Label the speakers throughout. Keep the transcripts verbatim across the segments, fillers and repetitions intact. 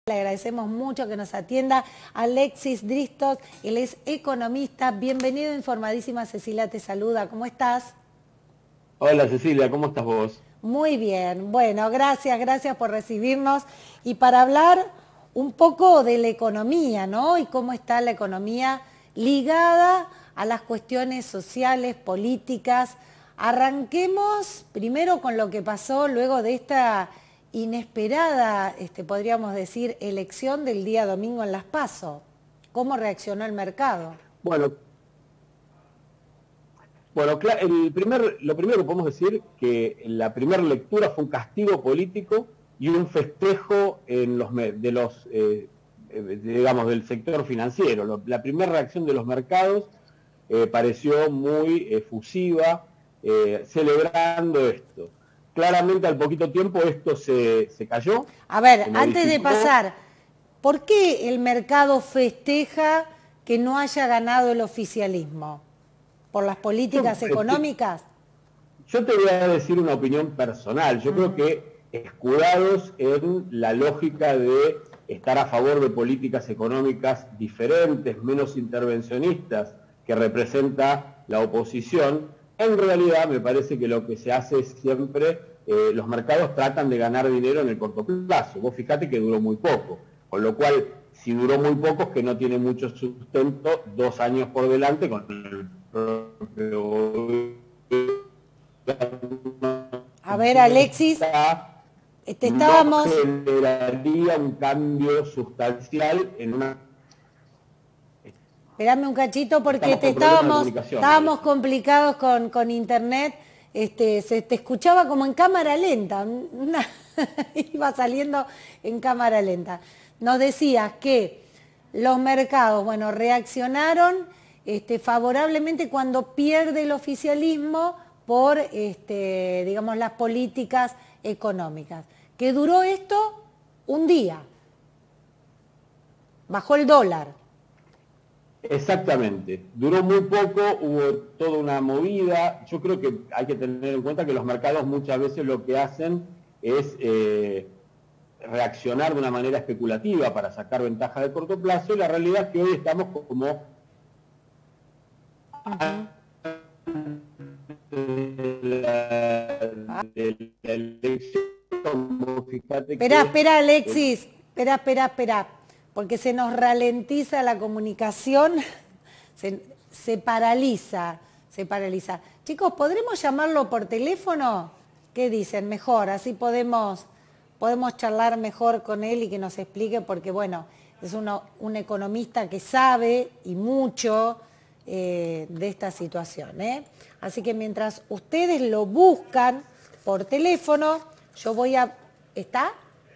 Speaker 1: Le agradecemos mucho que nos atienda Alexis Dristos, él es economista. Bienvenido, Informadísima. Cecilia te saluda. ¿Cómo estás?
Speaker 2: Hola Cecilia, ¿cómo estás vos?
Speaker 1: Muy bien. Bueno, gracias, gracias por recibirnos. Y para hablar un poco de la economía, ¿no? Y cómo está la economía ligada a las cuestiones sociales, políticas. Arranquemos primero con lo que pasó luego de esta inesperada, este, podríamos decir, elección del día domingo en Las PASO. ¿Cómo reaccionó el mercado?
Speaker 2: Bueno, bueno el primer, lo primero que podemos decir que la primera lectura fue un castigo político y un festejo en los, de los, eh, digamos, del sector financiero. La primera reacción de los mercados eh, pareció muy efusiva, eh, celebrando esto. Claramente al poquito tiempo esto se, se cayó.
Speaker 1: A ver, antes de pasar, ¿por qué el mercado festeja que no haya ganado el oficialismo? ¿Por las políticas yo, económicas?
Speaker 2: Yo te voy a decir una opinión personal. Yo uh-huh. creo que escudados en la lógica de estar a favor de políticas económicas diferentes, menos intervencionistas, que representa la oposición, en realidad me parece que lo que se hace es siempre, eh, los mercados tratan de ganar dinero en el corto plazo. Vos fijate que duró muy poco, con lo cual, si duró muy poco es que no tiene mucho sustento, dos años por delante con el propio...
Speaker 1: A ver, Alexis, te estábamos...
Speaker 2: No generaría un cambio sustancial en una...
Speaker 1: Esperame un cachito porque te estábamos, estábamos complicados con, con internet, este, se te escuchaba como en cámara lenta, una, iba saliendo en cámara lenta. Nos decías que los mercados, bueno, reaccionaron este, favorablemente cuando pierde el oficialismo por, este, digamos, las políticas económicas. ¿Que duró esto? Un día. Bajó el dólar.
Speaker 2: Exactamente, duró muy poco, hubo toda una movida. Yo creo que hay que tener en cuenta que los mercados muchas veces lo que hacen es eh, reaccionar de una manera especulativa para sacar ventaja de corto plazo, y la realidad es que hoy estamos como... Uh-huh. de la elección, fíjate
Speaker 1: espera,
Speaker 2: que...
Speaker 1: espera, Alexis, espera, espera, espera. Porque se nos ralentiza la comunicación, se, se paraliza, se paraliza. Chicos, ¿podremos llamarlo por teléfono? ¿Qué dicen? Mejor, así podemos, podemos charlar mejor con él y que nos explique, porque bueno, es uno, un economista que sabe y mucho eh, de esta situación, ¿eh? Así que mientras ustedes lo buscan por teléfono, yo voy a... ¿Está?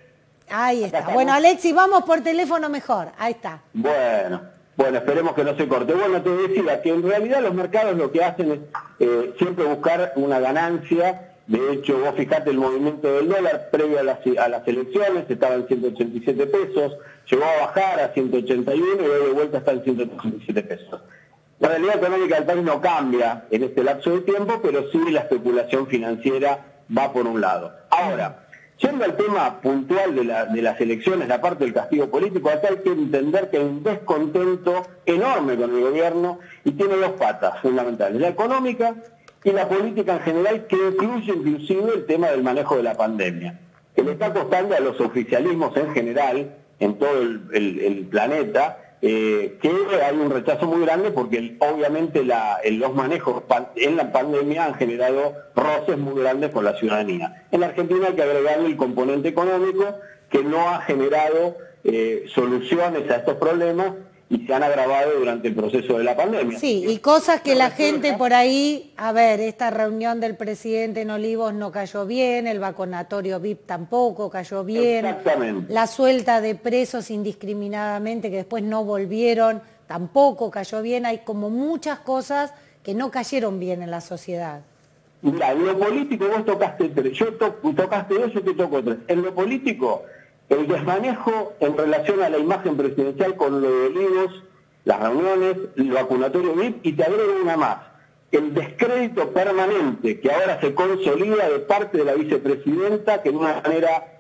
Speaker 1: Ahí está. Bueno, Alexis, vamos por teléfono mejor. Ahí está.
Speaker 2: Bueno, bueno, esperemos que no se corte. Bueno, te decía que en realidad los mercados lo que hacen es eh, siempre buscar una ganancia. De hecho, vos fijate el movimiento del dólar previo a las, a las elecciones, estaba en ciento ochenta y siete pesos, llegó a bajar a ciento ochenta y uno y hoy de vuelta está en ciento ochenta y siete pesos. La realidad económica del país no cambia en este lapso de tiempo, pero sí la especulación financiera va por un lado. Ahora, yendo al tema puntual de, la, de las elecciones, la parte del castigo político, acá hay que entender que hay un descontento enorme con el gobierno y tiene dos patas fundamentales, la económica y la política en general, que incluye inclusive el tema del manejo de la pandemia, que le está costando a los oficialismos en general, en todo el, el, el planeta, eh, que hay un rechazo muy grande porque obviamente la, los manejos en la pandemia han generado roces muy grandes con la ciudadanía. En la Argentina hay que agregarle el componente económico, que no ha generado eh, soluciones a estos problemas y se han agravado durante el proceso de la pandemia.
Speaker 1: Sí, y cosas que la gente por ahí, a ver, esta reunión del presidente en Olivos no cayó bien, el vacunatorio V I P tampoco cayó bien,
Speaker 2: exactamente,
Speaker 1: la suelta de presos indiscriminadamente que después no volvieron tampoco cayó bien. Hay como muchas cosas que no cayeron bien en la sociedad.
Speaker 2: Mira, en lo político vos tocaste tres, yo to, tocaste dos, yo te toco tres. En lo político, el desmanejo en relación a la imagen presidencial con lo de Olivos, las reuniones, el vacunatorio V I P, y te agrego una más, el descrédito permanente que ahora se consolida de parte de la vicepresidenta, que de una manera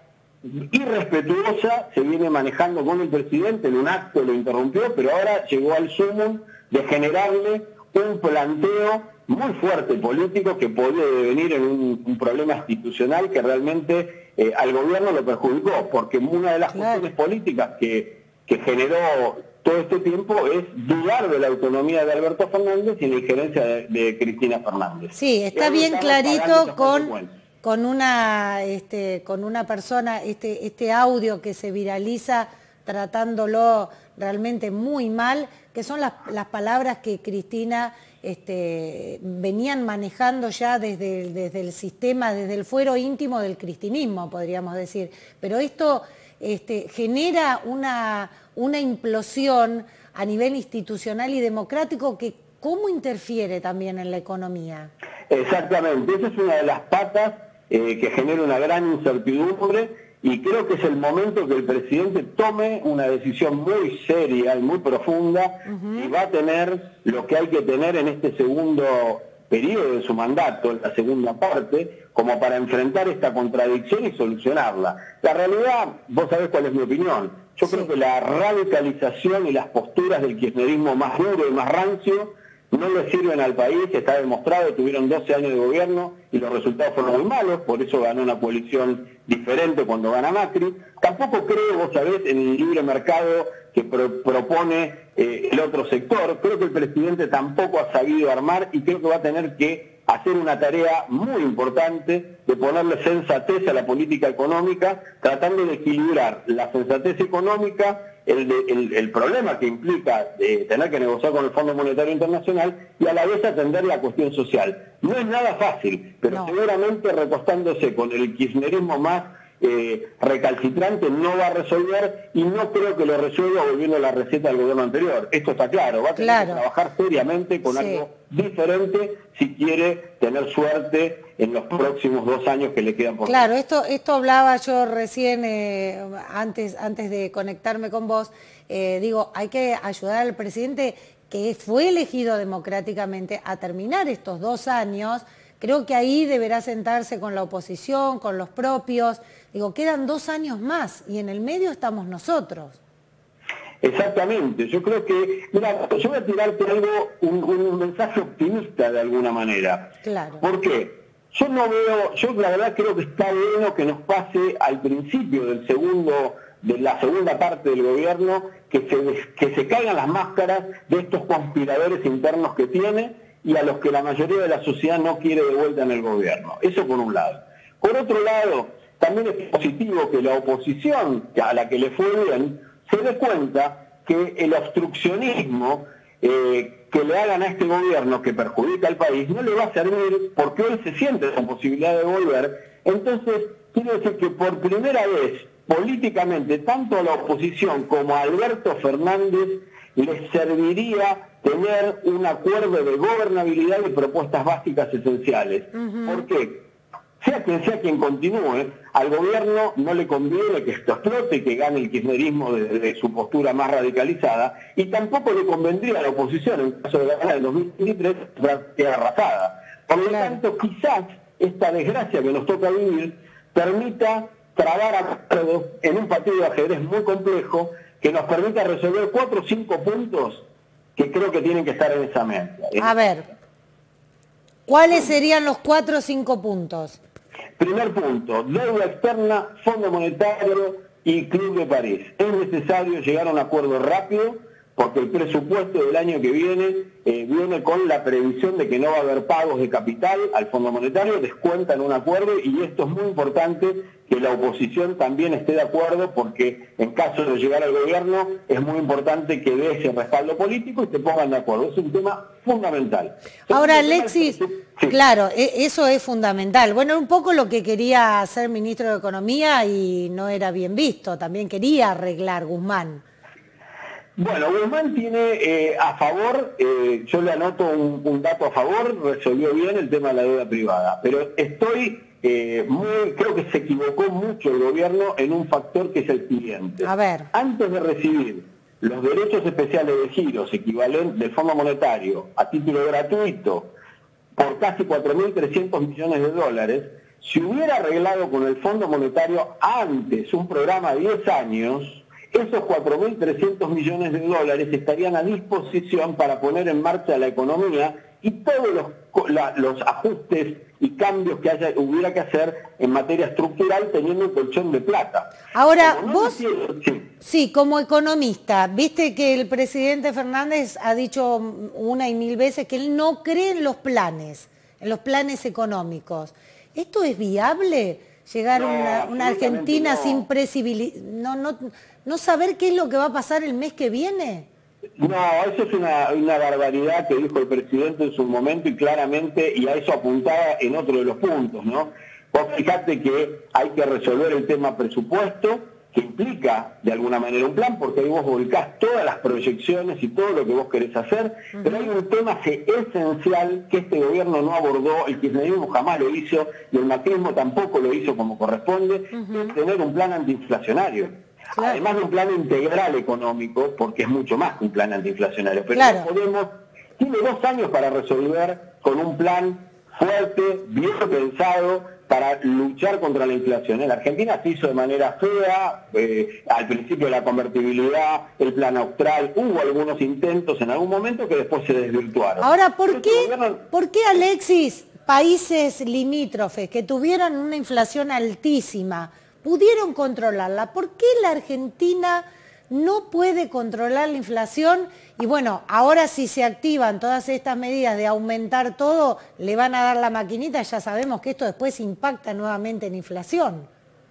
Speaker 2: irrespetuosa se viene manejando con el presidente, en un acto lo interrumpió, pero ahora llegó al sumum de generarle un planteo muy fuerte político que podría devenir en un, un problema institucional que realmente eh, al gobierno lo perjudicó, porque una de las
Speaker 1: Claro.
Speaker 2: cuestiones políticas que, que generó todo este tiempo es dudar de la autonomía de Alberto Fernández y la injerencia de, de Cristina Fernández.
Speaker 1: Sí, está
Speaker 2: Y
Speaker 1: bien
Speaker 2: estamos pagando
Speaker 1: clarito
Speaker 2: esas
Speaker 1: con,
Speaker 2: consecuencias.
Speaker 1: con, una, este, con una persona, este, este audio que se viraliza tratándolo realmente muy mal, que son las, las palabras que Cristina este, venían manejando ya desde el, desde el sistema, desde el fuero íntimo del cristinismo, podríamos decir. Pero esto este, genera una, una implosión a nivel institucional y democrático que ¿cómo interfiere también en la economía?
Speaker 2: Exactamente, esa es una de las patas eh, que genera una gran incertidumbre y creo que es el momento que el presidente tome una decisión muy seria y muy profunda uh-huh. y va a tener lo que hay que tener en este segundo periodo de su mandato, en la segunda parte, como para enfrentar esta contradicción y solucionarla. La realidad, vos sabés cuál es mi opinión, yo sí. creo que la radicalización y las posturas del kirchnerismo más duro y más rancio no le sirven al país, está demostrado, tuvieron doce años de gobierno y los resultados fueron muy malos, por eso ganó una coalición diferente cuando gana Macri. Tampoco creo, vos sabés, en el libre mercado que pro propone eh, el otro sector. Creo que el presidente tampoco ha sabido armar y creo que va a tener que hacer una tarea muy importante de ponerle sensatez a la política económica, tratando de equilibrar la sensatez económica, el, de, el, el problema que implica de tener que negociar con el Fondo Monetario Internacional y a la vez atender la cuestión social. No es nada fácil, pero no. seguramente recostándose con el kirchnerismo más eh, recalcitrante no va a resolver y no creo que lo resuelva volviendo a la receta del gobierno anterior. Esto está claro, va a tener claro. que trabajar seriamente con sí. algo diferente si quiere tener suerte en los próximos dos años que le quedan por
Speaker 1: Claro, esto, esto hablaba yo recién, eh, antes, antes de conectarme con vos, eh, digo, hay que ayudar al presidente que fue elegido democráticamente a terminar estos dos años. Creo que ahí deberá sentarse con la oposición, con los propios. Digo, quedan dos años más y en el medio estamos nosotros.
Speaker 2: Exactamente, yo creo que, mira, yo voy a tirarte algo, un, un mensaje optimista de alguna manera.
Speaker 1: Claro.
Speaker 2: ¿Por qué? Yo no veo, yo la verdad creo que está bueno que nos pase al principio del segundo, de la segunda parte del gobierno, que se, que se caigan las máscaras de estos conspiradores internos que tiene y a los que la mayoría de la sociedad no quiere de vuelta en el gobierno. Eso por un lado. Por otro lado, también es positivo que la oposición, a la que le fue bien, se dé cuenta que el obstruccionismo eh, que le hagan a este gobierno que perjudica al país no le va a servir porque hoy se siente con posibilidad de volver. Entonces, quiero decir que por primera vez, políticamente, tanto a la oposición como a Alberto Fernández les serviría tener un acuerdo de gobernabilidad y propuestas básicas esenciales. Uh-huh. ¿Por qué? Sea quien sea quien continúe, al gobierno no le conviene que esto explote, que gane el kirchnerismo desde su postura más radicalizada, y tampoco le convendría a la oposición, en caso de ganar el dos mil veintitrés, quedar arrasada. Por lo claro. tanto, quizás esta desgracia que nos toca vivir permita trabar acuerdos en un partido de ajedrez muy complejo que nos permita resolver cuatro o cinco puntos que creo que tienen que estar en esa mesa.
Speaker 1: A ver, ¿cuáles serían los cuatro o cinco puntos?
Speaker 2: Primer punto, deuda externa, Fondo Monetario y Club de París. Es necesario llegar a un acuerdo rápido porque el presupuesto del año que viene eh, viene con la previsión de que no va a haber pagos de capital al Fondo Monetario, descuentan un acuerdo y esto es muy importante que la oposición también esté de acuerdo porque en caso de llegar al gobierno es muy importante que dé ese respaldo político y se pongan de acuerdo. Es un tema fundamental.
Speaker 1: Ahora, Alexis, sí. claro, eso es fundamental. Bueno, un poco lo que quería ser ministro de Economía y no era bien visto, también quería arreglar Guzmán.
Speaker 2: Bueno, Guzmán tiene eh, a favor, eh, yo le anoto un, un dato a favor, resolvió bien el tema de la deuda privada, pero estoy eh, muy, creo que se equivocó mucho el gobierno en un factor que es el siguiente.
Speaker 1: A ver.
Speaker 2: Antes de recibir los derechos especiales de giros equivalentes del Fondo Monetario a título gratuito por casi cuatro mil trescientos millones de dólares, Si hubiera arreglado con el Fondo Monetario antes un programa de diez años, esos cuatro mil trescientos millones de dólares estarían a disposición para poner en marcha la economía y todos los, la, los ajustes y cambios que haya, hubiera que hacer en materia estructural teniendo un colchón de plata.
Speaker 1: Ahora,
Speaker 2: no
Speaker 1: vos,
Speaker 2: entiendo, sí.
Speaker 1: sí, como economista, viste que el presidente Fernández ha dicho una y mil veces que él no cree en los planes, en los planes económicos. ¿Esto es viable? Llegar a
Speaker 2: No,
Speaker 1: una, una Argentina
Speaker 2: no.
Speaker 1: sin previsibilidad, no, no, no saber qué es lo que va a pasar el mes que viene.
Speaker 2: No, eso es una, una barbaridad que dijo el presidente en su momento y claramente, y a eso apuntaba en otro de los puntos, ¿no? Vos fijate que hay que resolver el tema presupuesto, que implica de alguna manera un plan, porque ahí vos volcás todas las proyecciones y todo lo que vos querés hacer, uh-huh. Pero hay un tema que es esencial que este gobierno no abordó, el kirchnerismo jamás lo hizo, y el macrismo tampoco lo hizo como corresponde, uh-huh. Es tener un plan antiinflacionario. Claro. Además de un plan integral económico, porque es mucho más que un plan antiinflacionario, pero claro. No podemos, tiene dos años para resolver con un plan fuerte, bien pensado, para luchar contra la inflación. En la Argentina se hizo de manera fea, eh, al principio la convertibilidad, el plan austral, hubo algunos intentos en algún momento que después se desvirtuaron.
Speaker 1: Ahora, ¿por qué, gobierno... ¿por qué, Alexis, países limítrofes que tuvieron una inflación altísima pudieron controlarla? ¿Por qué la Argentina no puede controlar la inflación? Y bueno, ahora si se activan todas estas medidas de aumentar todo, le van a dar la maquinita, ya sabemos que esto después impacta nuevamente en inflación.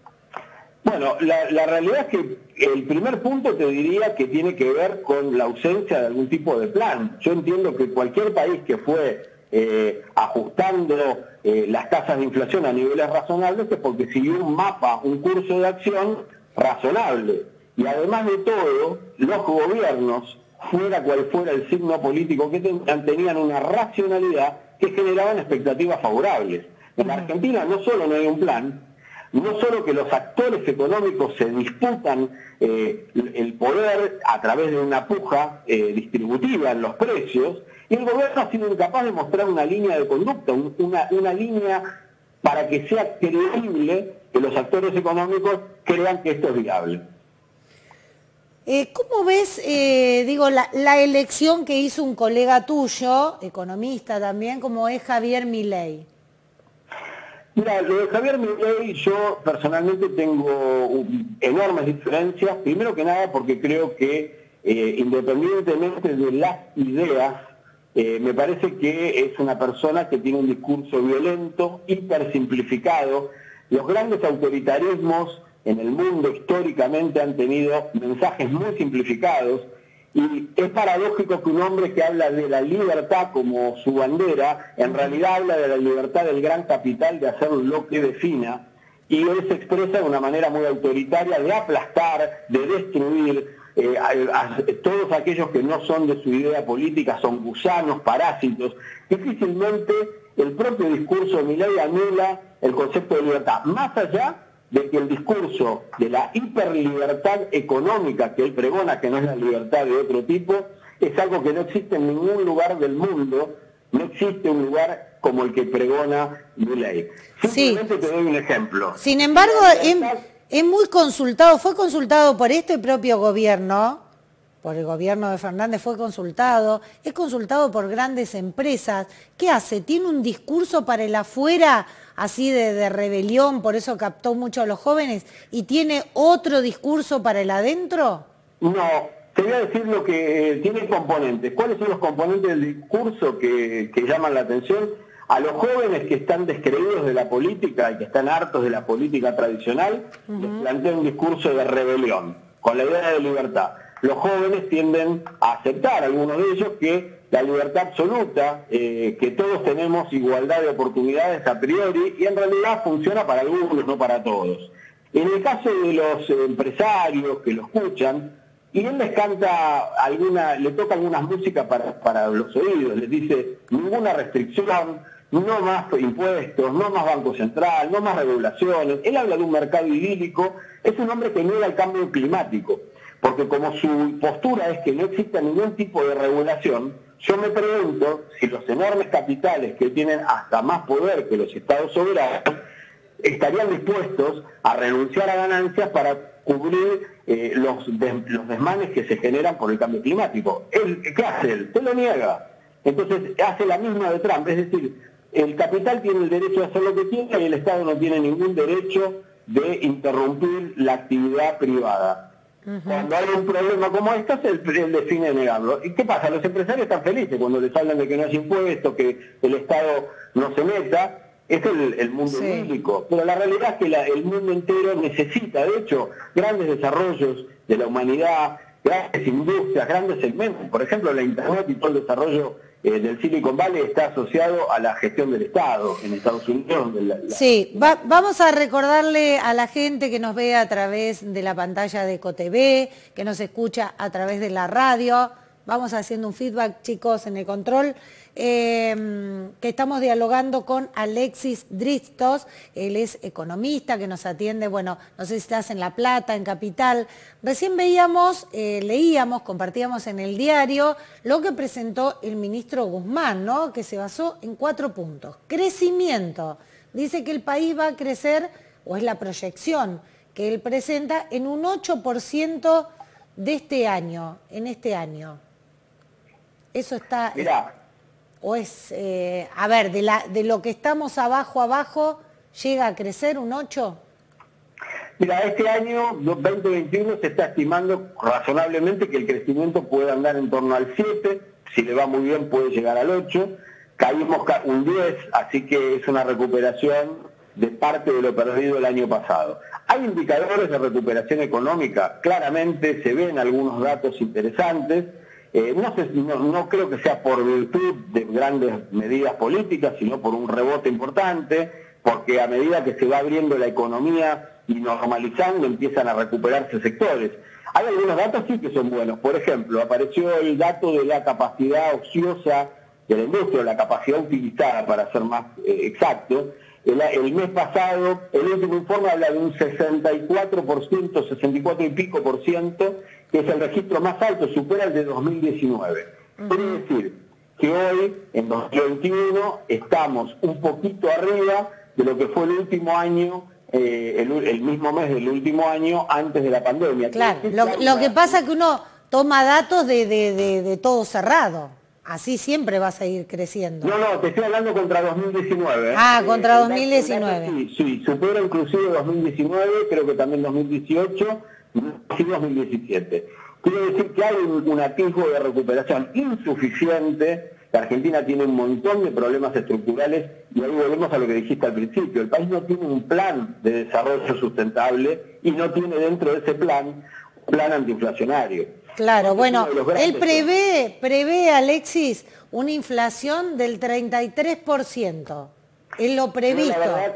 Speaker 2: Bueno, la, la realidad es que el primer punto te diría que tiene que ver con la ausencia de algún tipo de plan. Yo entiendo que cualquier país que fue Eh, ajustando eh, las tasas de inflación a niveles razonables es porque siguió un mapa, un curso de acción razonable. Y además de todo, los gobiernos, fuera cual fuera el signo político que tenían, tenían una racionalidad que generaban expectativas favorables. En la Argentina no solo no hay un plan, no solo que los actores económicos se disputan eh, el poder a través de una puja eh, distributiva en los precios, y el gobierno ha sido incapaz de mostrar una línea de conducta, una, una línea para que sea creíble que los actores económicos crean que esto es viable.
Speaker 1: Eh, ¿Cómo ves, eh, digo, la, la elección que hizo un colega tuyo, economista también, como es Javier Milei?
Speaker 2: Mira, lo de Javier Milei, yo personalmente tengo enormes diferencias, primero que nada porque creo que eh, independientemente de las ideas, Eh, me parece que es una persona que tiene un discurso violento, hipersimplificado. Los grandes autoritarismos en el mundo históricamente han tenido mensajes muy simplificados y es paradójico que un hombre que habla de la libertad como su bandera, en realidad habla de la libertad del gran capital de hacer lo que defina, y él se expresa de una manera muy autoritaria de aplastar, de destruir. Eh, a, a, todos aquellos que no son de su idea política son gusanos, parásitos. Difícilmente el propio discurso de Milei anula el concepto de libertad, más allá de que el discurso de la hiperlibertad económica que él pregona, que no es la libertad de otro tipo, es algo que no existe en ningún lugar del mundo, no existe un lugar como el que pregona Milei. Simplemente sí. Te doy un ejemplo.
Speaker 1: Sin embargo, en... es muy consultado, fue consultado por este propio gobierno, por el gobierno de Fernández fue consultado, es consultado por grandes empresas. ¿Qué hace? ¿Tiene un discurso para el afuera, así de, de rebelión, por eso captó mucho a los jóvenes, y tiene otro discurso para el adentro?
Speaker 2: No, te voy a decir lo que tiene componentes. ¿Cuáles son los componentes del discurso que, que llaman la atención? A los jóvenes que están descreídos de la política y que están hartos de la política tradicional, uh-huh. Les plantea un discurso de rebelión, con la idea de libertad. Los jóvenes tienden a aceptar, algunos de ellos, que la libertad absoluta, eh, que todos tenemos igualdad de oportunidades a priori, y en realidad funciona para algunos, no para todos. En el caso de los empresarios que lo escuchan, y él les canta alguna, le toca algunas músicas para, para los oídos, les dice ninguna restricción, no más impuestos, no más Banco Central, no más regulaciones. Él habla de un mercado idílico, es un hombre que niega el cambio climático, porque como su postura es que no exista ningún tipo de regulación, yo me pregunto si los enormes capitales que tienen hasta más poder que los estados soberanos estarían dispuestos a renunciar a ganancias para cubrir eh, los, des, los desmanes que se generan por el cambio climático. Él, ¿qué hace él? Te lo niega. Entonces hace la misma de Trump, es decir, el capital tiene el derecho de hacer lo que quiera y el Estado no tiene ningún derecho de interrumpir la actividad privada. Uh-huh. Cuando hay un problema como este, él, él define negarlo. ¿Y qué pasa? Los empresarios están felices cuando les hablan de que no hay impuestos, que el Estado no se meta. Es el, el mundo sí. idílico, pero la realidad es que la, el mundo entero necesita, de hecho, grandes desarrollos de la humanidad, grandes industrias, grandes segmentos. Por ejemplo, la Internet y todo el desarrollo eh, del Silicon Valley está asociado a la gestión del Estado en Estados Unidos. Donde la, la...
Speaker 1: Sí, va, vamos a recordarle a la gente que nos ve a través de la pantalla de EcoTV, que nos escucha a través de la radio. Vamos haciendo un feedback, chicos, en el control. Eh, que estamos dialogando con Alexis Dristos, él es economista que nos atiende, bueno, no sé si estás en La Plata, en Capital. Recién veíamos, eh, leíamos, compartíamos en el diario lo que presentó el ministro Guzmán, ¿no? Que se basó en cuatro puntos. Crecimiento. Dice que el país va a crecer, o es la proyección que él presenta, en un ocho por ciento de este año, en este año. Eso está...
Speaker 2: Mirá.
Speaker 1: O es, eh, a ver, de, la, de lo que estamos abajo, abajo, ¿llega a crecer un ocho?
Speaker 2: Mira, este año veinte veintiuno se está estimando razonablemente que el crecimiento puede andar en torno al siete, si le va muy bien puede llegar al ocho, caímos un diez, así que es una recuperación de parte de lo perdido el año pasado. Hay indicadores de recuperación económica, claramente se ven algunos datos interesantes. Eh, no, sé, no, no creo que sea por virtud de grandes medidas políticas, sino por un rebote importante, porque a medida que se va abriendo la economía y normalizando, empiezan a recuperarse sectores. Hay algunos datos sí que son buenos. Por ejemplo, apareció el dato de la capacidad ociosa de la industria, la capacidad utilizada, para ser más eh, exacto. El, el mes pasado, el último informe habla de un sesenta y cuatro por ciento, sesenta y cuatro y pico por ciento, que es el registro más alto, supera el de dos mil diecinueve. Uh-huh. Quiere decir que hoy, en dos mil veintiuno, estamos un poquito arriba de lo que fue el último año, eh, el, el mismo mes del último año antes de la pandemia.
Speaker 1: Claro, lo, lo que pasa es que uno toma datos de, de, de, de todo cerrado. Así siempre va a seguir creciendo.
Speaker 2: No, no, te estoy hablando contra dos mil diecinueve. ¿eh?
Speaker 1: Ah, contra
Speaker 2: eh,
Speaker 1: dos mil diecinueve.
Speaker 2: Sí, sí, supera inclusive dos mil diecinueve, creo que también dos mil dieciocho, y dos mil diecisiete. Quiere decir que hay un, un atisbo de recuperación insuficiente. La Argentina tiene un montón de problemas estructurales y ahí volvemos a lo que dijiste al principio. El país no tiene un plan de desarrollo sustentable y no tiene dentro de ese plan un plan antiinflacionario.
Speaker 1: Claro, bueno, él prevé, prevé, Alexis, una inflación del treinta y tres por ciento. Es lo previsto.
Speaker 2: No, la verdad,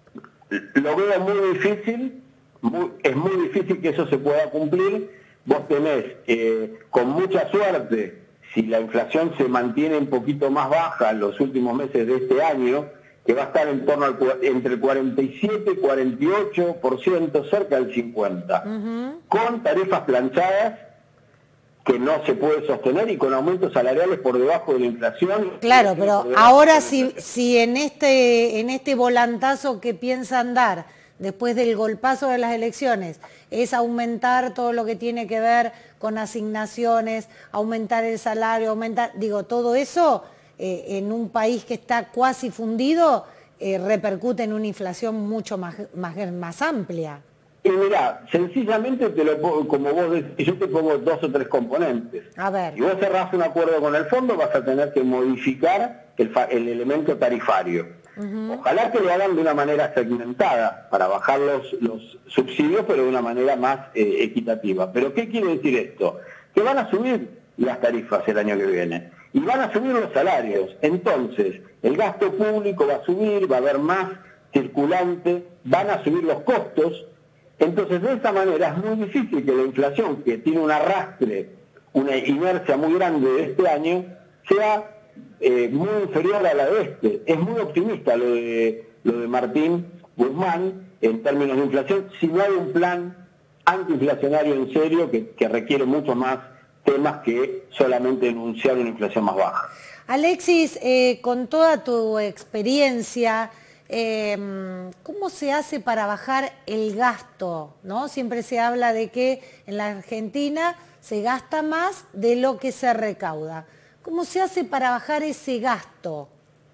Speaker 2: lo veo muy difícil, muy, es muy difícil que eso se pueda cumplir. Vos tenés, eh, con mucha suerte, si la inflación se mantiene un poquito más baja en los últimos meses de este año, que va a estar en torno al entre el cuarenta y siete y cuarenta y ocho por ciento, cerca del cincuenta por ciento, uh-huh. con tarifas planchadas que no se puede sostener y con aumentos salariales por debajo de la inflación.
Speaker 1: Claro, pero ahora si, si en este, en este volantazo que piensan dar después del golpazo de las elecciones es aumentar todo lo que tiene que ver con asignaciones, aumentar el salario, aumentar, digo, todo eso eh, en un país que está cuasi fundido eh, repercute en una inflación mucho más, más, más amplia.
Speaker 2: Y mirá, sencillamente, te lo pongo, como vos decís, yo te pongo dos o tres componentes.
Speaker 1: A ver.
Speaker 2: Si vos cerrás un acuerdo con el fondo, vas a tener que modificar el, el elemento tarifario. Uh-huh. Ojalá que lo hagan de una manera segmentada, para bajar los, los subsidios, pero de una manera más eh, equitativa. ¿Pero qué quiere decir esto? Que van a subir las tarifas el año que viene, y van a subir los salarios. Entonces, el gasto público va a subir, va a haber más circulante, van a subir los costos. Entonces, de esa manera es muy difícil que la inflación, que tiene un arrastre, una inercia muy grande de este año, sea eh, muy inferior a la de este. Es muy optimista lo de, lo de Martín Guzmán en términos de inflación, si no hay un plan antiinflacionario en serio que, que requiere mucho más temas que solamente enunciar una inflación más baja.
Speaker 1: Alexis, eh, con toda tu experiencia, eh, ¿cómo se hace para bajar el gasto? ¿No? Siempre se habla de que en la Argentina se gasta más de lo que se recauda. ¿Cómo se hace para bajar ese gasto?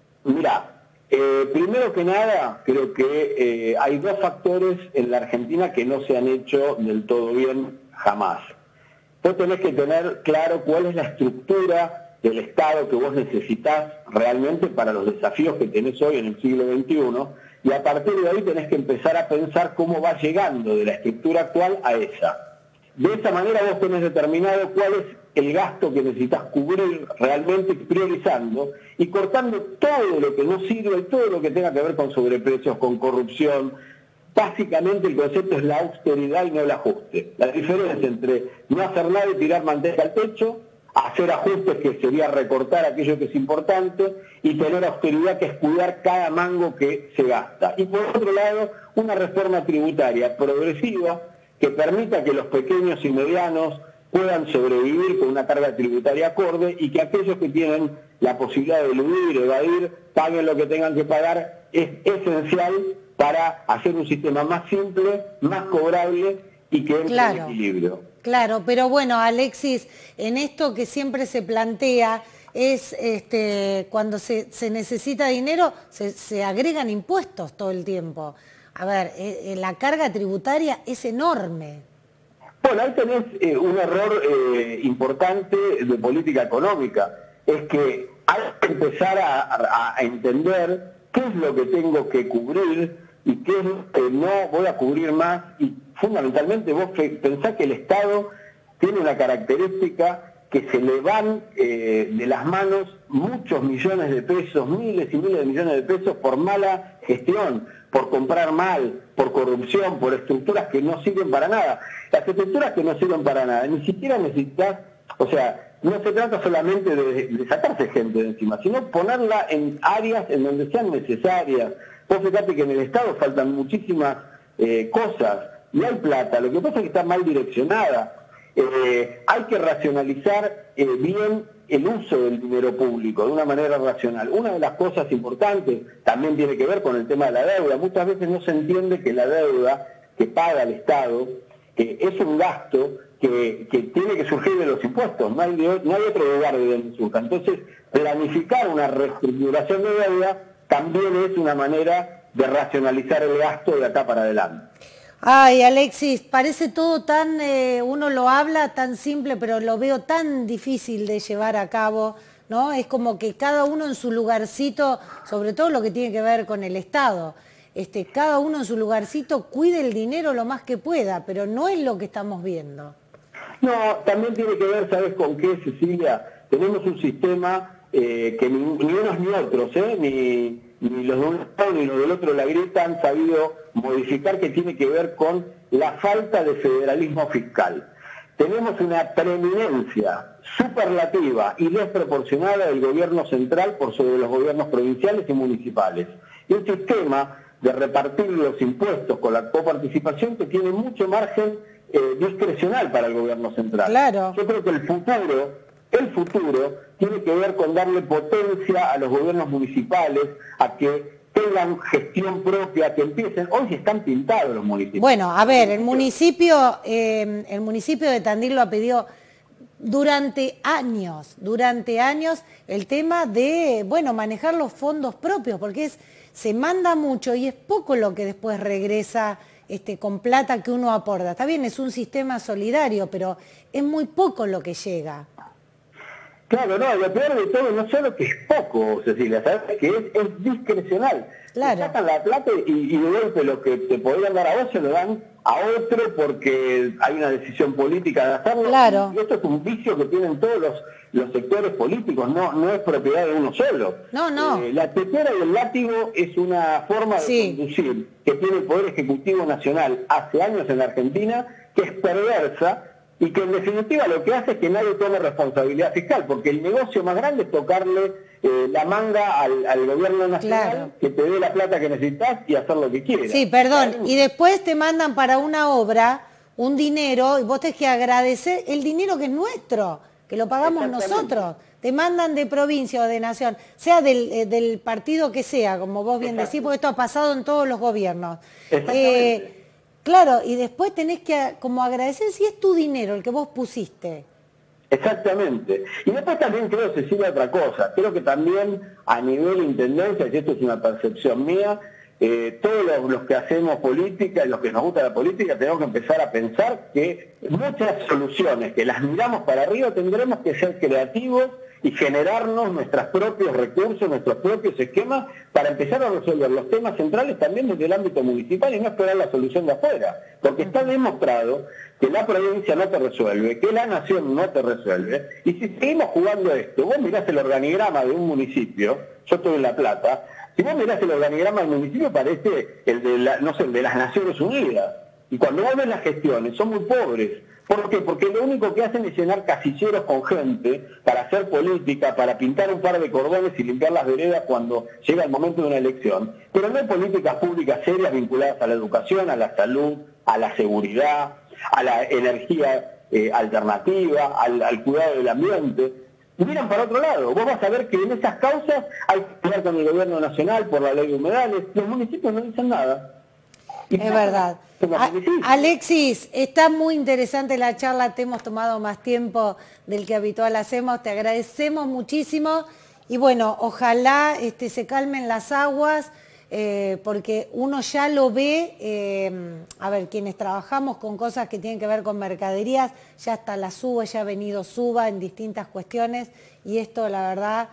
Speaker 2: Mira, eh, primero que nada, creo que eh, hay dos factores en la Argentina que no se han hecho del todo bien jamás. Vos tenés que tener claro cuál es la estructura del Estado que vos necesitas realmente para los desafíos que tenés hoy en el siglo veintiuno, y a partir de ahí tenés que empezar a pensar cómo va llegando de la estructura actual a esa. De esa manera vos tenés determinado cuál es el gasto que necesitas cubrir realmente, priorizando y cortando todo lo que no sirve y todo lo que tenga que ver con sobreprecios, con corrupción. Básicamente el concepto es la austeridad y no el ajuste. La diferencia entre no hacer nada y tirar manteca al techo, hacer ajustes que sería recortar aquello que es importante, y tener austeridad que es cuidar cada mango que se gasta. Y por otro lado, una reforma tributaria progresiva que permita que los pequeños y medianos puedan sobrevivir con una carga tributaria acorde, y que aquellos que tienen la posibilidad de eludir, evadir, paguen lo que tengan que pagar. Es esencial para hacer un sistema más simple, más cobrable y que entre
Speaker 1: claro,
Speaker 2: en equilibrio.
Speaker 1: Claro, pero bueno, Alexis, en esto que siempre se plantea es este, cuando se, se necesita dinero, se, se agregan impuestos todo el tiempo. A ver, eh, la carga tributaria es enorme.
Speaker 2: Bueno, ahí tenés eh, un error eh, importante de política económica. Es que hay que empezar a, a, a entender qué es lo que tengo que cubrir y qué es lo que no voy a cubrir más. Y fundamentalmente vos pensás que el Estado tiene una característica que se le van eh, de las manos muchos millones de pesos, miles y miles de millones de pesos por mala gestión, por comprar mal, por corrupción, por estructuras que no sirven para nada. Las estructuras que no sirven para nada, ni siquiera necesitas, o sea, no se trata solamente de, de sacarse gente de encima, sino ponerla en áreas en donde sean necesarias. Vos fíjate que en el Estado faltan muchísimas eh, cosas, y hay plata, lo que pasa es que está mal direccionada. Eh, hay que racionalizar eh, bien el uso del dinero público de una manera racional. Una de las cosas importantes también tiene que ver con el tema de la deuda. Muchas veces no se entiende que la deuda que paga el Estado eh, es un gasto que, que tiene que surgir de los impuestos, no hay, de, no hay otro lugar de donde surja. Entonces, planificar una reestructuración de deuda también es una manera de racionalizar el gasto de acá para adelante.
Speaker 1: Ay, Alexis, parece todo tan, eh, uno lo habla tan simple, pero lo veo tan difícil de llevar a cabo, ¿no? Es como que cada uno en su lugarcito, sobre todo lo que tiene que ver con el Estado, este, cada uno en su lugarcito cuide el dinero lo más que pueda, pero no es lo que estamos viendo.
Speaker 2: No, también tiene que ver, ¿sabes con qué, Cecilia? Tenemos un sistema eh, que ni, ni unos ni otros, ¿eh? Ni... ni los de un lado ni los del otro la grieta han sabido modificar, que tiene que ver con la falta de federalismo fiscal. Tenemos una preeminencia superlativa y desproporcionada del gobierno central por sobre los gobiernos provinciales y municipales. Y un sistema de repartir los impuestos con la coparticipación que tiene mucho margen eh, discrecional para el gobierno central.
Speaker 1: Claro.
Speaker 2: Yo creo que el futuro... El futuro tiene que ver con darle potencia a los gobiernos municipales, a que tengan gestión propia, que empiecen. Hoy están pintados los municipios.
Speaker 1: Bueno, a ver, el municipio, eh, el municipio de Tandil lo ha pedido durante años, durante años, el tema de, bueno, manejar los fondos propios, porque es, se manda mucho y es poco lo que después regresa este, con plata que uno aporta. Está bien, es un sistema solidario, pero es muy poco lo que llega.
Speaker 2: Claro, no, lo peor de todo no solo que es poco, Cecilia, ¿sabes? Que es, es discrecional.
Speaker 1: Claro.
Speaker 2: Te sacan la plata y, y de golpe lo que te podrían dar a vos se lo dan a otro porque hay una decisión política de hacerlo.
Speaker 1: Claro.
Speaker 2: Y esto es un vicio que tienen todos los, los sectores políticos, no, no es propiedad de uno solo.
Speaker 1: No, no.
Speaker 2: Eh, la tetera y el látigo es una forma de
Speaker 1: sí.
Speaker 2: conducir que tiene el Poder Ejecutivo Nacional hace años en la Argentina, que es perversa, y que en definitiva lo que hace es que nadie tome responsabilidad fiscal, porque el negocio más grande es tocarle eh, la manga al, al gobierno nacional, claro, que te dé la plata que necesitas y hacer lo que quieras.
Speaker 1: Sí, perdón, y después te mandan para una obra un dinero y vos tenés que agradecer el dinero que es nuestro, que lo pagamos nosotros. Te mandan de provincia o de nación, sea del, eh, del partido que sea, como vos bien decís, porque esto ha pasado en todos los gobiernos. Eh, claro, y después tenés que como agradecer si es tu dinero, el que vos pusiste.
Speaker 2: Exactamente. Y después también creo, Cecilia, otra cosa. Creo que también a nivel intendencia, y esto es una percepción mía, eh, todos los, los que hacemos política y los que nos gusta la política tenemos que empezar a pensar que muchas soluciones que las miramos para arriba tendremos que ser creativos y generarnos nuestros propios recursos, nuestros propios esquemas para empezar a resolver los temas centrales también desde el ámbito municipal y no esperar la solución de afuera. Porque está demostrado que la provincia no te resuelve, que la nación no te resuelve, y si seguimos jugando esto, vos mirás el organigrama de un municipio, yo estoy en La Plata, si vos mirás el organigrama del municipio parece el de, la, no sé, el de las Naciones Unidas, y cuando vos ves las gestiones son muy pobres. ¿Por qué? Porque lo único que hacen es llenar casilleros con gente para hacer política, para pintar un par de cordones y limpiar las veredas cuando llega el momento de una elección. Pero no hay políticas públicas serias vinculadas a la educación, a la salud, a la seguridad, a la energía eh, alternativa, al, al cuidado del ambiente. Miran para otro lado. Vos vas a ver que en esas causas hay que hablar con el gobierno nacional por la ley de humedales. Los municipios no dicen nada.
Speaker 1: Es verdad. A Alexis, está muy interesante la charla, te hemos tomado más tiempo del que habitual hacemos, te agradecemos muchísimo y bueno, ojalá este, se calmen las aguas, eh, porque uno ya lo ve, eh, a ver, quienes trabajamos con cosas que tienen que ver con mercaderías, ya está la suba, ya ha venido suba en distintas cuestiones y esto la verdad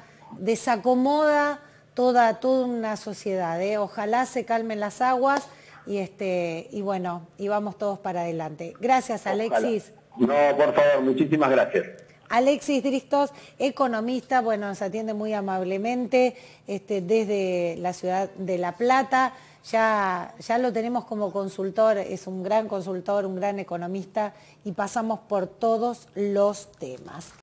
Speaker 1: desacomoda toda, toda una sociedad, ¿eh? Ojalá se calmen las aguas. Y, este, y bueno, y vamos todos para adelante. Gracias, Alexis.
Speaker 2: Ojalá. No, por favor, muchísimas gracias.
Speaker 1: Alexis Dristos, economista, bueno, nos atiende muy amablemente este, desde la ciudad de La Plata. Ya, ya lo tenemos como consultor, es un gran consultor, un gran economista y pasamos por todos los temas.